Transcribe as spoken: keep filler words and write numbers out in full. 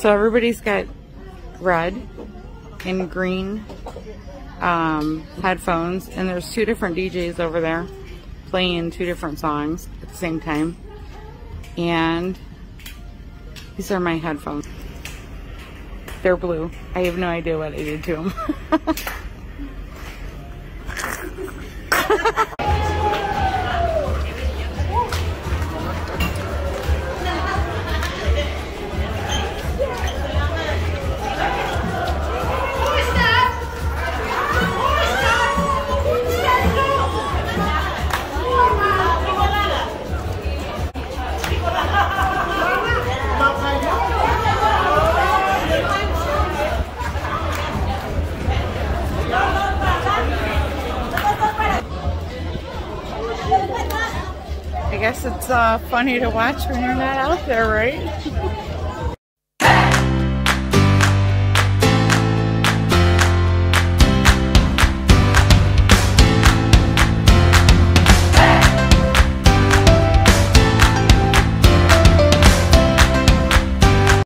So everybody's got red and green um, headphones, and there's two different D Js over there playing two different songs at the same time. And these are my headphones. They're blue. I have no idea what I did to them. I guess it's uh, funny to watch when you're not out there, right?